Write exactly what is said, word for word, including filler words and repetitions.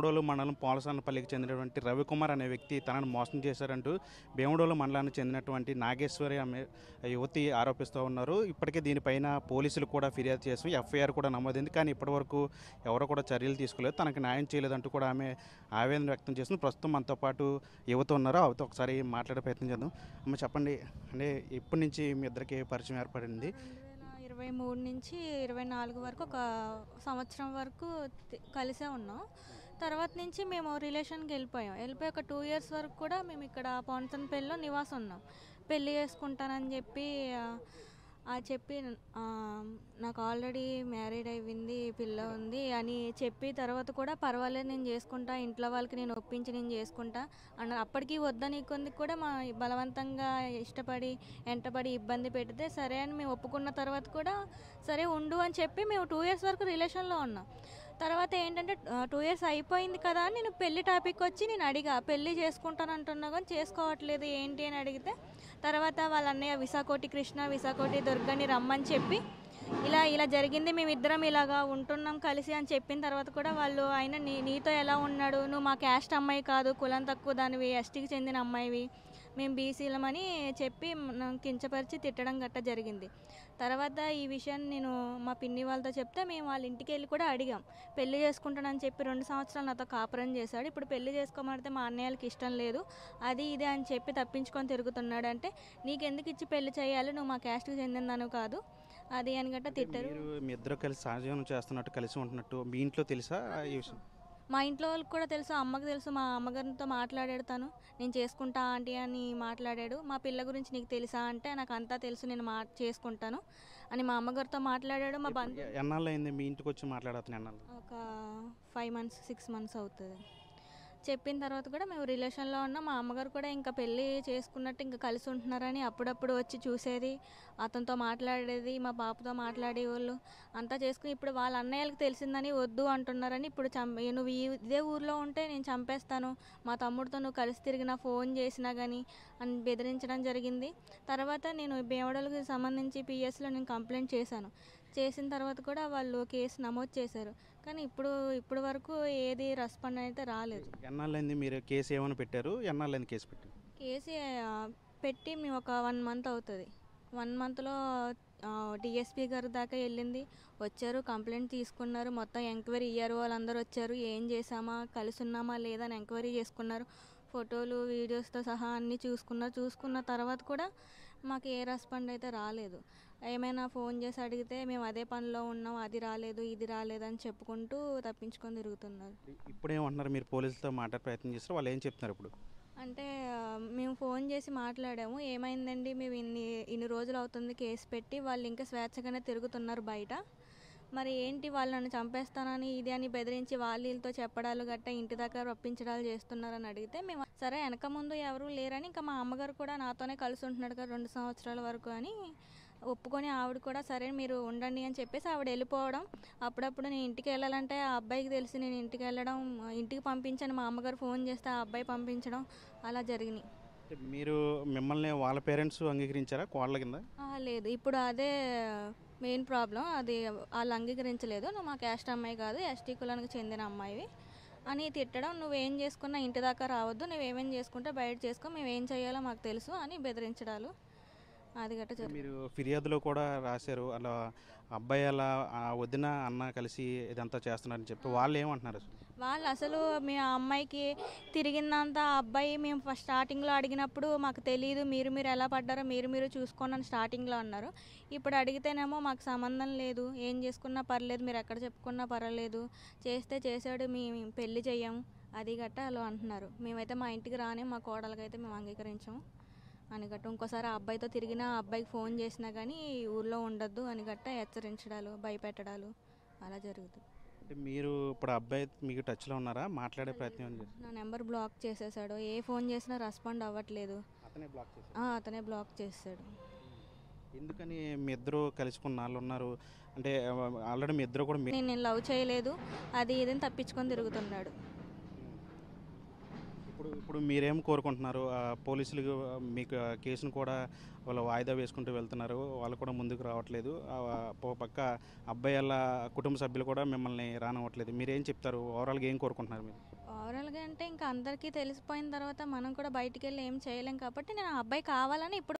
భీమడోలు మండలం పోలసన్నపల్లికి చెందినటువంటి రవికుమార్ అనే వ్యక్తి తనను మోసం చేశారంటూ భీమడోలు మండలానికి చెందినటువంటి నాగేశ్వరి అనే యువతి ఆరోపిస్తూ ఉన్నారు. ఇప్పటికే దీనిపైన పోలీసులు కూడా ఫిర్యాదు చేసి ఎఫ్ఐఆర్ కూడా నమోదైంది. కానీ ఇప్పటివరకు ఎవరు కూడా చర్యలు తీసుకోలేదు, తనకు న్యాయం చేయలేదంటూ కూడా ఆమె ఆవేదన వ్యక్తం చేస్తుంది. ప్రస్తుతం మనతో పాటు యువత ఉన్నారు, ఆవిడతో ఒకసారి మాట్లాడే ప్రయత్నం చేద్దాం. అమ్మ చెప్పండి, అంటే ఇప్పటి నుంచి మీ ఇద్దరికి పరిచయం ఏర్పడింది? ఇరవై మూడు నుంచి ఇరవై నాలుగు వరకు ఒక సంవత్సరం వరకు కలిసే ఉన్నాం. తర్వాత నుంచి మేము రిలేషన్కి వెళ్ళిపోయాం. వెళ్ళిపోయి ఒక టూ ఇయర్స్ వరకు కూడా మేము ఇక్కడ పోన్సన్పల్లిలో నివాసం ఉన్నాం. పెళ్ళి చేసుకుంటానని చెప్పి ఆ చెప్పి నాకు ఆల్రెడీ మ్యారీడ్ అయింది, పిల్ల ఉంది అని చెప్పి తర్వాత కూడా పర్వాలేదు నేను చేసుకుంటా, ఇంట్లో వాళ్ళకి నేను ఒప్పించి నేను చేసుకుంటా అన్న అప్పటికి వద్దని కొంది కూడా మా బలవంతంగా ఇష్టపడి వెంటబడి ఇబ్బంది పెడితే సరే అని మేము ఒప్పుకున్న తర్వాత కూడా సరే ఉండు అని చెప్పి మేము టూ ఇయర్స్ వరకు రిలేషన్లో ఉన్నాం. తర్వాత ఏంటంటే టూ ఇయర్స్ అయిపోయింది కదా అని నేను పెళ్లి టాపిక్ వచ్చి నేను అడిగా, పెళ్ళి చేసుకుంటాను అంటున్నా కానీ చేసుకోవట్లేదు ఏంటి అని అడిగితే తర్వాత వాళ్ళ అన్నయ్య విశాఖోటి కృష్ణ విశాఖోటి దుర్గని రమ్మని చెప్పి ఇలా ఇలా జరిగింది, మేమిద్దరం ఇలాగా ఉంటున్నాం కలిసి అని చెప్పిన తర్వాత కూడా వాళ్ళు ఆయన నీ నీతో ఎలా ఉన్నాడు, నువ్వు మా క్యాస్ట్ అమ్మాయి కాదు, కులం తక్కువ దానివి, ఎస్టీకి చెందిన అమ్మాయివి, మేము బీసీలమని చెప్పి కించపరిచి తిట్టడం గట్ట జరిగింది. తర్వాత ఈ విషయాన్ని నేను మా పిన్ని వాళ్ళతో చెప్తే మేము వాళ్ళ ఇంటికి వెళ్ళి కూడా అడిగాం, పెళ్లి చేసుకుంటానని చెప్పి రెండు సంవత్సరాలు నాతో కాపురం చేశాడు, ఇప్పుడు పెళ్లి చేసుకోమంటే మా అన్నయ్యలకి ఇష్టం లేదు అది ఇది అని చెప్పి తప్పించుకొని తిరుగుతున్నాడు, అంటే నీకెందుకు ఇచ్చి పెళ్లి చేయాలి, నువ్వు మా క్యాస్ట్కి చెందిందను కాదు అది అని గట్ట తిట్టారు. మీ ఇద్దరు కలిసి సహజీవనం చేస్తున్నట్టు కలిసి ఉంటున్నట్టు మీ ఇంట్లో తెలుసా ఈ విషయం? మా ఇంట్లో వాళ్ళకి కూడా తెలుసు, అమ్మకి తెలుసు, మా అమ్మగారితో మాట్లాడాడు, తను నేను చేసుకుంటా ఆంటీ అని మాట్లాడాడు. మా పిల్ల గురించి నీకు తెలుసా అంటే నాకు అంతా తెలుసు, నేను మా చేసుకుంటాను అని మా అమ్మగారితో మాట్లాడాడు. మా బంధు ఎన్నాళ్ళు అయింది మీ ఇంటికి వచ్చి మాట్లాడుతున్నా? ఎన్నాళ్ళు? ఒక ఫైవ్ మంత్స్ సిక్స్ మంత్స్ అవుతుంది. చెప్పిన తర్వాత కూడా మేము రిలేషన్లో ఉన్నాం. మా అమ్మగారు కూడా ఇంకా పెళ్ళి చేసుకున్నట్టు ఇంకా కలిసి ఉంటున్నారని అప్పుడప్పుడు వచ్చి చూసేది, అతనితో మాట్లాడేది, మా పాపతో మాట్లాడేవాళ్ళు అంతా చేసుకుని ఇప్పుడు వాళ్ళ అన్నయ్యలకు తెలిసిందని వద్దు అంటున్నారని ఇప్పుడు చం నువ్వు ఇదే ఊర్లో ఉంటే నేను చంపేస్తాను, మా తమ్ముడితో నువ్వు కలిసి తిరిగినా ఫోన్ చేసినా కానీ అని బెదిరించడం జరిగింది. తర్వాత నేను భీమడోలుకి సంబంధించి పిఎస్లో నేను కంప్లైంట్ చేశాను. చేసిన తర్వాత కూడా వాళ్ళు కేసు నమోదు చేశారు, కానీ ఇప్పుడు ఇప్పుడు వరకు ఏది రెస్పాండ్ అయితే రాలేదు. ఎన్నాళ్ళైంది మీరు కేసు ఏమైనా పెట్టారు? ఎన్నాళ్ళైంది కేసు పెట్టి? కేసు పెట్టి మేము ఒక వన్ మంత్ అవుతుంది. వన్ మంత్లో డిఎస్పీ గారి దాకా వెళ్ళింది, వచ్చారు, కంప్లైంట్ తీసుకున్నారు, మొత్తం ఎంక్వైరీ ఇయ్యారు, వాళ్ళందరూ వచ్చారు, ఏం చేసామా కలిసి ఉన్నామా లేదా అని ఎంక్వైరీ చేసుకున్నారు, ఫోటోలు వీడియోస్తో సహా అన్నీ చూసుకున్నారు. చూసుకున్న తర్వాత కూడా మాకు ఏ రెస్పాండ్ అయితే రాలేదు. ఏమైనా ఫోన్ చేసి అడిగితే మేము అదే పనిలో ఉన్నాం, అది రాలేదు ఇది రాలేదు అని చెప్పుకుంటూ తప్పించుకొని తిరుగుతున్నారు. ఇప్పుడు ఏమంటున్నారు? మీరు పోలీసులతో మాట్లాడే ప్రయత్నం చేస్తారు, వాళ్ళు ఏం చెప్తున్నారు ఇప్పుడు? అంటే మేము ఫోన్ చేసి మాట్లాడాము, ఏమైందండి మేము ఇన్ని ఇన్ని రోజులు అవుతుంది కేసు పెట్టి, వాళ్ళు ఇంకా స్వేచ్ఛగానే తిరుగుతున్నారు బయట, మరి ఏంటి వాళ్ళు నన్ను చంపేస్తానని ఇది అని బెదిరించి వాళ్ళు వీళ్ళతో చెప్పడాలు గట్టా ఇంటి దాకా రప్పించడాలు చేస్తున్నారని అడిగితే మేము సరే వెనక ముందు ఎవరు లేరని, ఇంకా మా అమ్మగారు కూడా నాతోనే కలిసి ఉంటున్నాడు కదా రెండు సంవత్సరాల వరకు అని ఒప్పుకొని ఆవిడ కూడా సరే మీరు ఉండండి అని చెప్పేసి ఆవిడ వెళ్ళిపోవడం. అప్పుడప్పుడు నేను ఇంటికి వెళ్ళాలంటే ఆ అబ్బాయికి తెలిసి నేను ఇంటికి వెళ్ళడం, ఇంటికి పంపించని మా అమ్మగారు ఫోన్ చేస్తే ఆ అబ్బాయి పంపించడం అలా జరిగినాయి. మీరు మిమ్మల్ని వాళ్ళ పేరెంట్స్ అంగీకరించారా కోళ్ళ కింద? లేదు, ఇప్పుడు అదే మెయిన్ ప్రాబ్లం, అది వాళ్ళు అంగీకరించలేదు, నువ్వు మా క్యాస్ట్ అమ్మాయి కాదు ఎస్టీ కులానికి చెందిన అమ్మాయివి అని తిట్టడం, నువ్వేం చేసుకున్నా ఇంటి దాకా రావద్దు, నువ్వేమేం చేసుకుంటే బయట చేసుకో, మేము ఏం చేయాలో మాకు తెలుసు అని బెదిరించడాలు అది గట్ట జరిగింది. మీరు ఫిర్యాదులో కూడా రాశారు అలా అబ్బాయి అలా వదిన అన్న కలిసి ఇదంతా చేస్తున్నారని చెప్పి, వాళ్ళు ఏమంటున్నారు? వాళ్ళు అసలు మీ అమ్మాయికి తిరిగిందంత అబ్బాయి మేము ఫస్ట్ స్టార్టింగ్లో అడిగినప్పుడు మాకు తెలియదు, మీరు మీరు ఎలా పడ్డారో మీరు మీరు చూసుకోండి అని స్టార్టింగ్లో అన్నారు. ఇప్పుడు అడిగితేనేమో మాకు సంబంధం లేదు, ఏం చేసుకున్నా పర్లేదు, మీరు ఎక్కడ చెప్పుకున్నా పర్వాలేదు, చేస్తే చేసాడు, మేము పెళ్లి చెయ్యము అది గట్ట అలా అంటున్నారు. మేమైతే మా ఇంటికి రానే, మా కోడలకైతే మేము అంగీకరించాము అని గట్ట, ఇంకోసారి ఆ అబ్బాయితో తిరిగినా ఆ అబ్బాయికి ఫోన్ చేసినా కానీ ఊళ్ళో ఉండొద్దు అని గట్ట హెచ్చరించడాలు భయపెట్టడాలు అలా జరుగుతుంది. అంటే మీరు ఇప్పుడు అబ్బాయి మీకు టచ్లో ఉన్నారా? మాట్లాడే ప్రయత్నం చేసి నా నెంబర్ బ్లాక్ చేసేసాడు, ఏ ఫోన్ చేసినా రెస్పాండ్ అవ్వట్లేదు. అతనే బ్లాక్ చేశాడు? అతనే బ్లాక్ చేశాడు. ఎందుకని మీ ఇద్దరు కలుసుకున్న వాళ్ళు ఉన్నారు అంటే ఆల్రెడీ మీ ఇద్దరు కూడా నేను నేను లవ్ చేయలేదు అది ఇదని తప్పించుకొని తిరుగుతున్నాడు. ఇప్పుడు ఇప్పుడు మీరేం కోరుకుంటున్నారు? ఆహ్, పోలీసులు మీకు ఆ కేసును కూడా వాళ్ళు వాయిదా వేసుకుంటూ వెళ్తున్నారు. వాళ్ళు కూడా ముందుకు రావట్లేదు. ఆహ్, ఒక పక్క అబ్బాయి ఆళ్ళ కుటుంబ సభ్యులు కూడా మిమ్మల్ని రానివ్వట్లేదు. మీరేం చెప్తారు? ఓవరాల్‌గా ఏం కోరుకుంటున్నారు మీరు? ఓవరాల్‌గా అంటే ఇంకా అందరికీ తెలిసిపోయిన తర్వాత మనం కూడా బయటికెళ్ళి ఏం చేయలేం కాబట్టి నేను ఆ అబ్బాయి కావాలని ఇప్పుడు